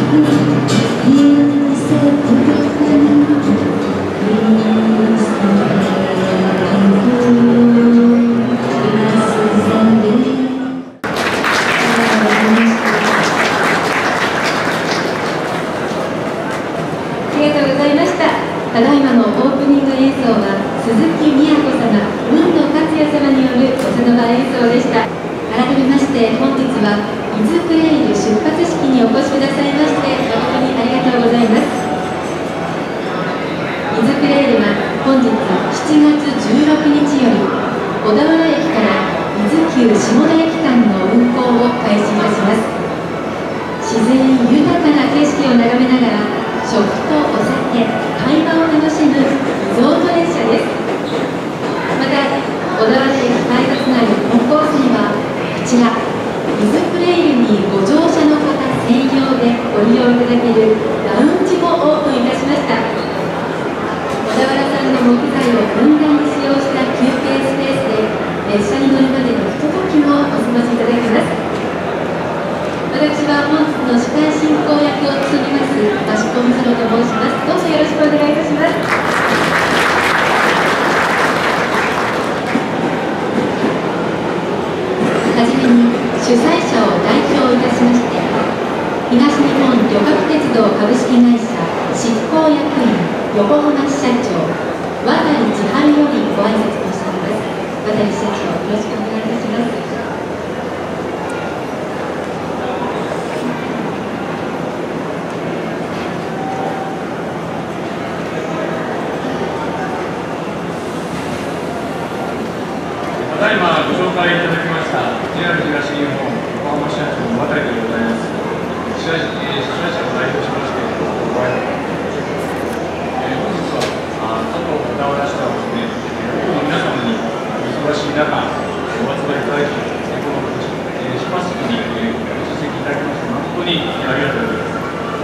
ただいまのオープニング演奏は鈴木美也子様、文野克也様によるお茶の間演奏でした。改めまして本日は伊豆プレイル出発式にお越しくださいまして誠にありがとうございます。伊豆プレイルは本日7月16日より小田原駅から伊豆急下田駅間の運行を開始いたします。自然豊かな景色を眺めながら食とお酒、会話を楽しむリゾート列車です。また、小田原駅改札内のコンコースにはこちら、伊豆プレイルにご乗車の方専用でご利用いただけるラウンジもオープンいたしました。小田原産の木材をふんだんに使用した休憩スペースで列車に乗るまでのひとときもお過ごしいただけます。私は本日の司会進行役を務めます益子美園と申します。どうぞよろしくお願いいたします。はじめに主催者を代表いたしまして、東日本旅客鉄道株式会社執行役員横浜支社長渡千春よりご挨拶としております。渡支社長、よろしくお願いいたします。 ただいまご紹介いただきました JR 東日本横浜支社長の渡でございます。支社長を代表しましてご挨拶いたします。本日は加藤小田原支社をですね、多くの皆様にお忙しい中お集まりいただき、この出発式にご出席いただきまして誠にありがとうございます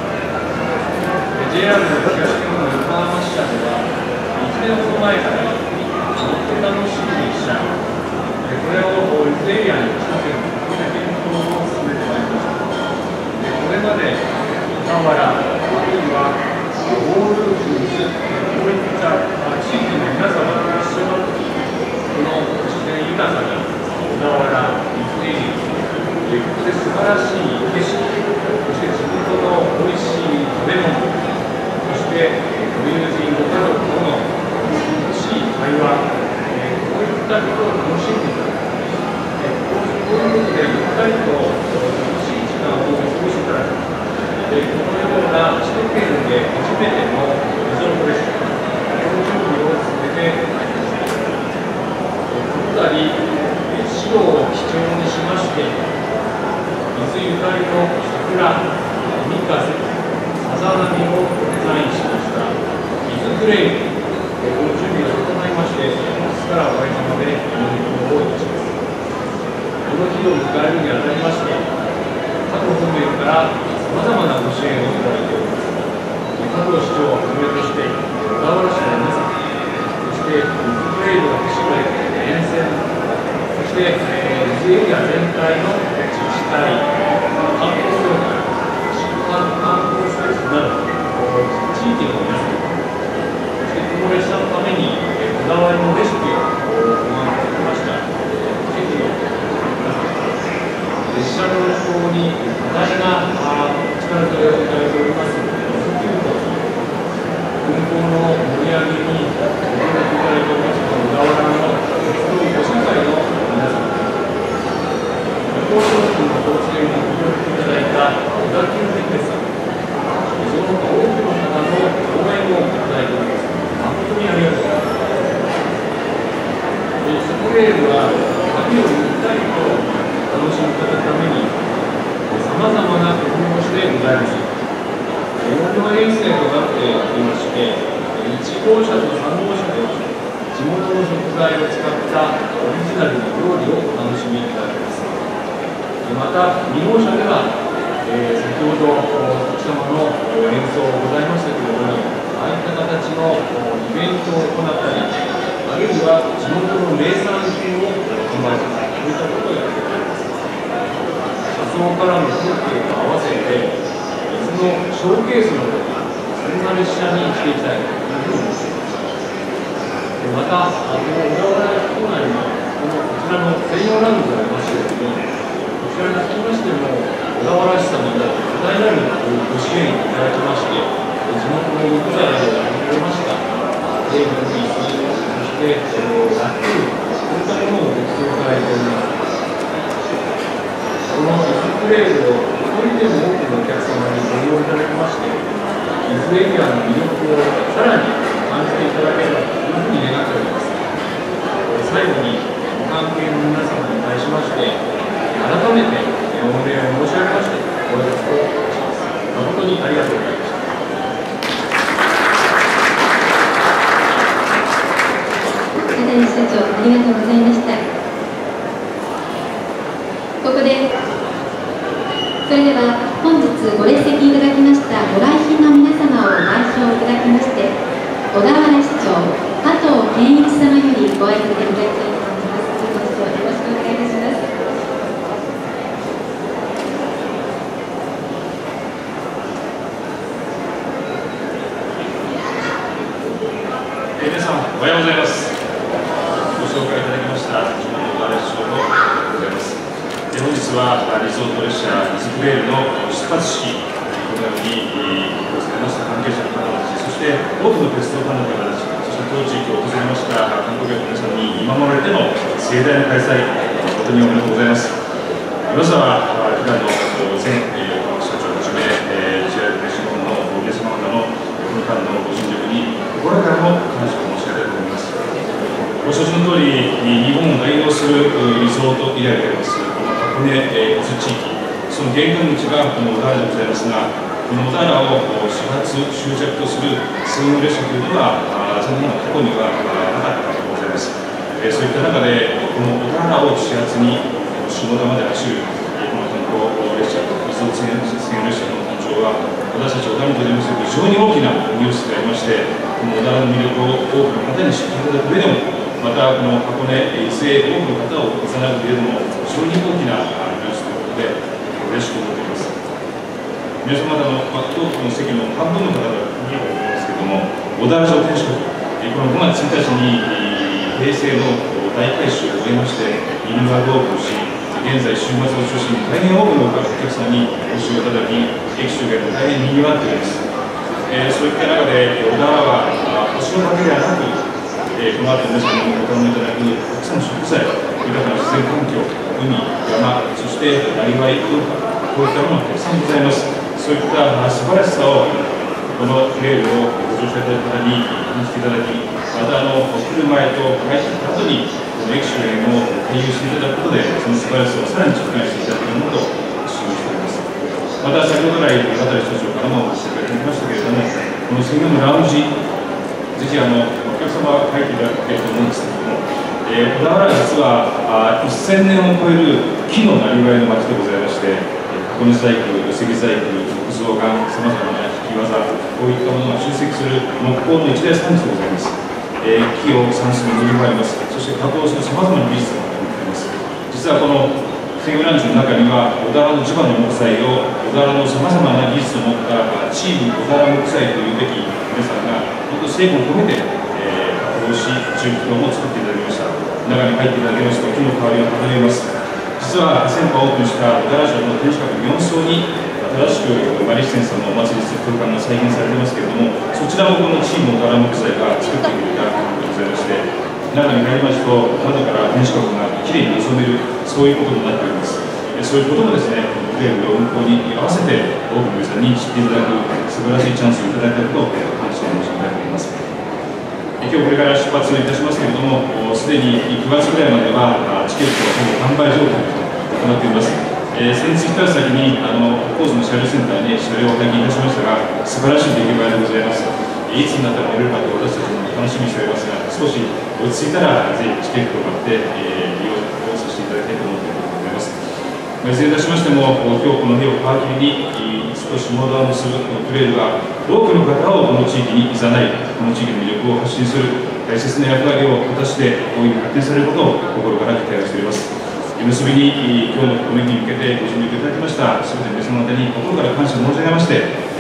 。JR 東日本横浜支社では1年ほど前から乗って楽しい列車これを伊豆エリアに仕掛ける検討を進めてまいりました。これまで小田原、あるいはオールフーズ、こういった地域の皆様と一緒のこの自然豊かな小田原、伊豆エリア、ここで素晴らしい景色、そして地元のおいしい食べ物、そしてご友人、ご家族との楽しい会話、こういったことを楽しんでいただく。こういうことで、ゆったりと楽しい時間を過ごしていただく。このような首都圏で初めてのリゾート列車、この準備を進めてまいりました。この度、白を基調にしまして、伊豆ゆかりの桜、海風、さざ波をデザインしました伊豆プレイル。この準備が整いまして、明日からお会いまで運行をいたします。この日を迎えるにあたりまして、各方面からさまざまなご支援をいただいております。加藤市長をはじめとして、小田原市の皆さん、そして伊豆プレイルが走る沿線、そして伊豆エリア全体の自治体、観光協会、観光施設など、地域の皆さん、この列車のためにこだわりのレシピを考案してきました。ぜひ列車の運行に多大な力添えをいただいております運行の盛り上げにご協力いただいております小田原の鉄道5社会の皆様、旅行商品の構成にご協力いただいた小田急電鉄さん、その他多くの方の応援をいただいております。誠にありがとうございます。スプレーは旅をゆったりと楽しみいただくためにさまざまな工夫をしてございます。4両編成となっていまして、1号車と3号車で地元の食材を使ったオリジナルの料理をお楽しみいただけます。また2号車では、先ほどお客様の演奏ございましたけれども、ああいった形のイベントを行ったり、あるいは地元の名産品を販売する、こういったことをやっております。車窓からの風景と合わせて、伊豆のショーケースのそんな列車にしていきたいというふうに思っています。また、この小田原駅構内にこちらの専用ラウンジがありましてですね、こちらにつきましても、小田原市様に多大なるご支援いただきまして、地元の木材などを含めましたテーブルに椅子、そしてラック、こういったものをご提供いただいております。この椅子プレールを一人でも多くのお客様にご利用いただきまして、伊豆エリアの魅力をさらに感じていただければというふうに願っております。最後にご関係の皆様に対しまして、改めて御礼を申し上げまして、ご挨拶をいたします。誠にありがとうございました。 中西社長、ありがとうございました。ここで、それでは本日ご列席いただきましたご来賓の皆様を代表いただきまして、小田原市長加藤健一様よりご挨拶いただきたいと思います。どうぞよろしくお願いいたします。 皆さん、おはようございます。ご紹介いただきました地元小田原市長のございます。本日はリゾート列車伊豆クレールの出発式、このようにご参加されました関係者の方たち、そして多くの鉄道ファンの方たち、そして当地域を訪れました観光客の皆さんに見守られての盛大な開催、誠におめでとうございます。まずは普段の前社長をはじめ、JR 東日本の皆様方のこの間のご尽力に心からの感謝を申し上げたいと思います。ご承知の通り、日本を代表するリゾートエリアであります箱根伊豆地域、その玄関口がこの小田原でございますが、この小田原を始発、終着とする専用列車というのは、残念ながら過去にはなかったとございます。そういった中で、この小田原を始発に下田まで走るこの観光列車、リゾート専用列車の誕生は、私たち小田原にとります非常に大きなニュースでありまして、この小田原の魅力を多くの方に知っていただく上でも、またこの箱根伊豆へ多くの方をいざなう上でも非常に大きなニュースということで嬉しく思っています。皆様方の当局の席の半分の方々にも思いますけれども、小田原城天守閣、この5月1日に平成の大改修を終えましてリニューアルオープンし、現在週末を中心に大変多くのお客さんにご使用いただき、駅周辺も大変にぎわっております。そういった中で小田原は星野だけではなく、この後皆さんにご堪能いただくたくさんの食材、豊かな自然環境、海、山、そしてなりわい文化、こういったものがたくさんございます。そういった素晴らしさをこのレールをご乗車いただく方に感じていただき、また来る前と帰ってきた後にこの駅周辺を経由していただくことで、その素晴らしさをさらに実感していただけるものと信じております。また先ほど来渡社長からもご紹介いただきましたけれども、この専用のラウンジ、ぜひお客様が入っていただけると思うんですけれども、小田原は実は1000年を超える木のなりわいの町でございまして、箱根細工、寄木細工、木造岩、さまざまな引き技、こういったものが集積する木工の一大産地でございます。木を産出に乗り換えます。そして加工するさまざまな技術が持っています。実はこの専用ランチの中には、小田原の地場の木材を小田原のさまざまな技術を持ったチーム小田原木材というべき皆さんが本当に精魂を込めて加工し、重機をも作っていただきました。中に入っていただきますと、木の香りが漂います。実は先般オープンした小田原城の天守閣4層に新しくマリシセンさんのお祭りする空間が再現されていますけれども、そちらもこのチーム小田原木材が作ってくれたものでございまして、中に入りますと窓から天守閣がきれいに望める、そういうことになっております。そういうこともですね、クレームの運行に合わせて多くの皆さんに知っていただく素晴らしいチャンスをいただいたことを感謝申し上げたいと思います。今日これから出発いたしますけれども、すでに9月ぐらいまではチケットはほぼ完売状態となっています。先日一足先に高津の車両センターに車両を拝見いたしましたが、素晴らしい出来栄えでございます。いつになったら乗れるかと私たちも楽しみにしておりますが、少し落ち着いたらぜひチケットを買って、利用させていただきたいと思っております。いずれいたしましても、今日この日を皮切りに少し下田を結ぶこのトレイルが多くの方をこの地域にいざない、この地域の魅力を発信する大切な役割を果たして大いに発展されることを心から期待をしております。結びに今日のこの日に向けてご尽力いただきました全ての皆様方に心から感謝申し上げまして、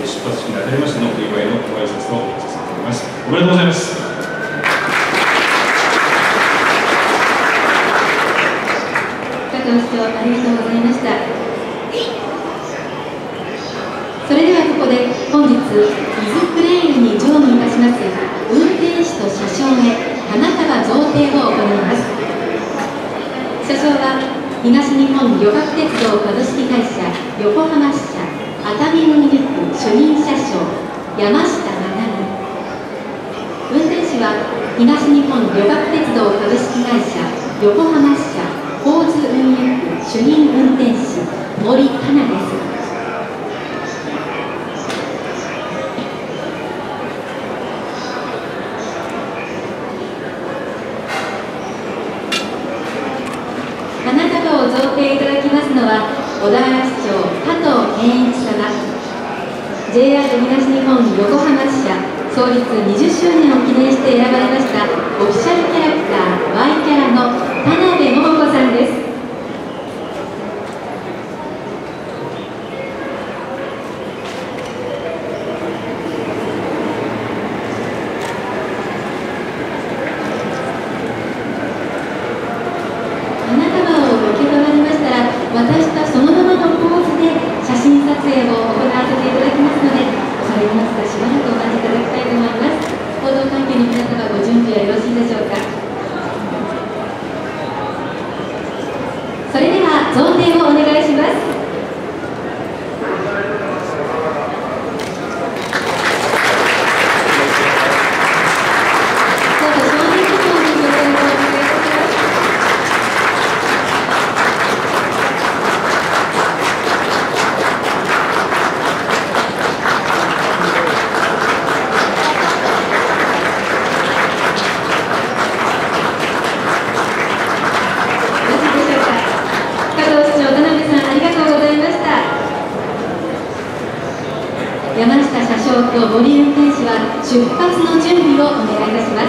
出発式にあたりましてのお祝いのご挨拶とさせていただきます。おめでとうございます。 加藤市長、ありがとうございました。それではここで本日、イズクレーンに乗務いたします運転士と車掌へ花束贈呈を行います。車掌は東日本旅客鉄道株式会社横浜支社熱海運輸区主任車掌山下学。運転士は東日本旅客鉄道株式会社横浜支社交通運輸区主任運転士森かなです。花束を贈呈いただきますのは小田原市長加藤健一様。 JR 東日本横浜支社創立20周年を記念して選ばれましたオフィシャルキャラクター Y キャラの田辺桃子さんです。花束を受け取られましたら渡したそのままのポーズで写真撮影を行わせていただきますので、恐れ入りますがしばらくお待ちいただきたいと思います。報道関係の皆様、ご準備はよろしいでしょうか。それでは贈呈をお願いします。どうぞ正面の方にご協力をお願いいたします。山下車掌と森運転士は出発の準備をお願いいたします。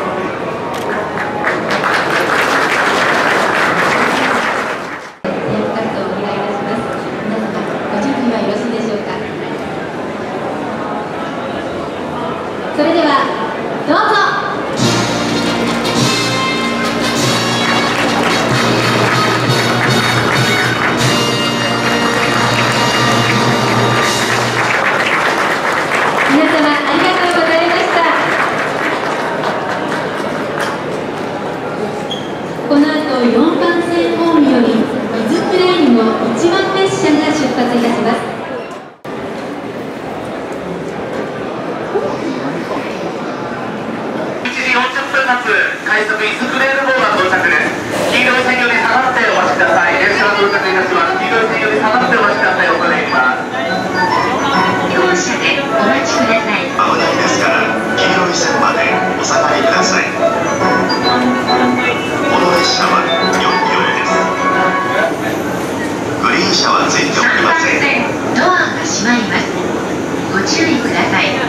それではどうぞ。皆様ありがとうございました。この後4番線ホームより伊豆クレインの1番列車が出発いたします。 快速伊豆クレール号が到着です。黄色い線より下がってお待ちください。列車が到着いたします。黄色い線より下がってお待ちください。お願いします。 両車でお待ちください。 まもないですから黄色い線までお下がりください。この列車は4両です。グリーン車はついておりません。 ドアが閉まります。ご注意ください。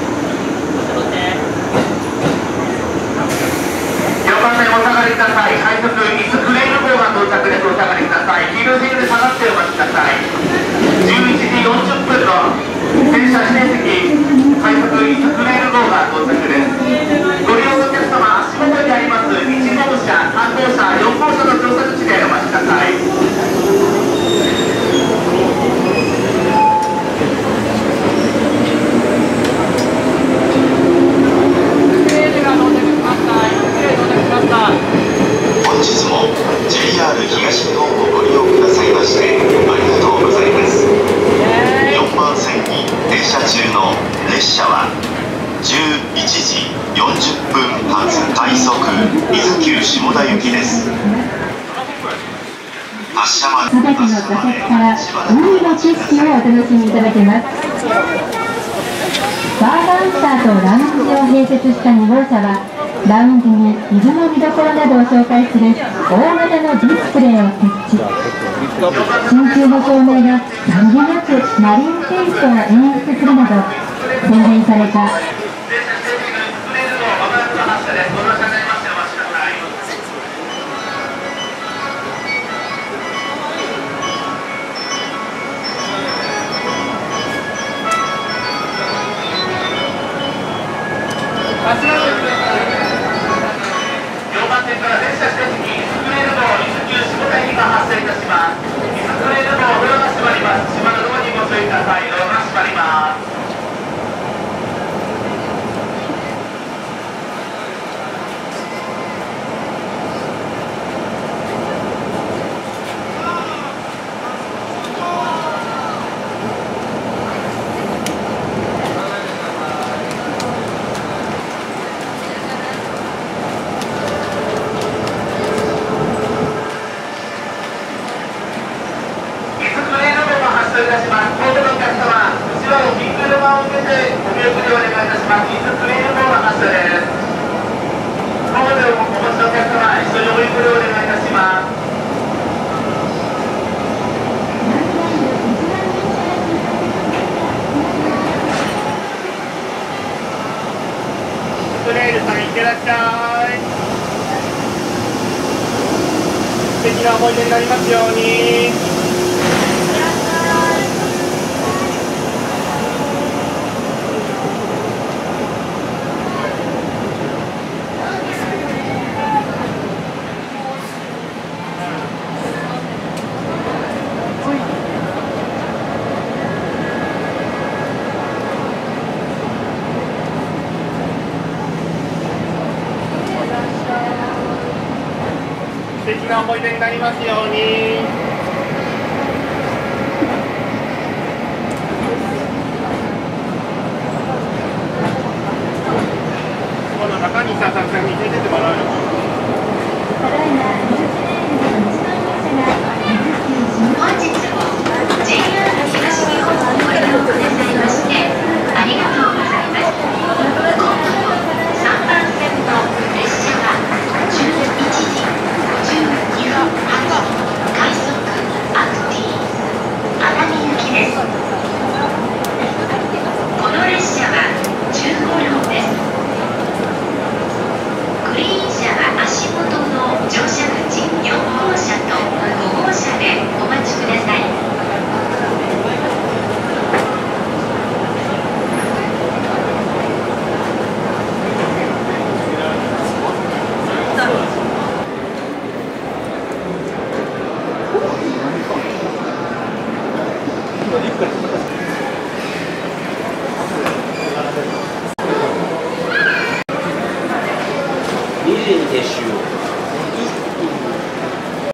4番線お下がりください。快速伊豆クレール号が到着です。お下がりください。黄色い線より下がってお待ちください。11時40分の電車指定席快速伊豆クレール号が到着です。ご利用のお客様、足元にあります1号車、3号車、4号車の乗車口でお待ちください。 本日も JR 東日本をご利用くださいましてありがとうございます。4番線に停車中の列車は11時40分発快速伊豆急下田行きです。発車までの座席から海の景色をお楽しみいただけます。バーカウンターとラウンジを併設した2号車はラウンジに伊豆の見どころなどを紹介する大型のディスプレイを設置。真鍮の照明がさりげなくマリンテイストを演出するなど洗練された番を受けてお見送りをお願いいたします。伊豆クリーンボール発車です。ホームでお持ちのお客様、一緒にお見送りをお願いいたします。 トレイルさん、いってらっしゃい。素敵な思い出になりますように。素敵な思い出になりますように。この中西さんについてってもらうよ。 本日も JR 東日本をご利用くださいましてありがとうございます。今度の3番線の列車は11時52分発快速アクティ熱海行きです。この列車は15両です。グリーン車は足元の乗車口4号車と5号車でお待ちください。 2時に撤収。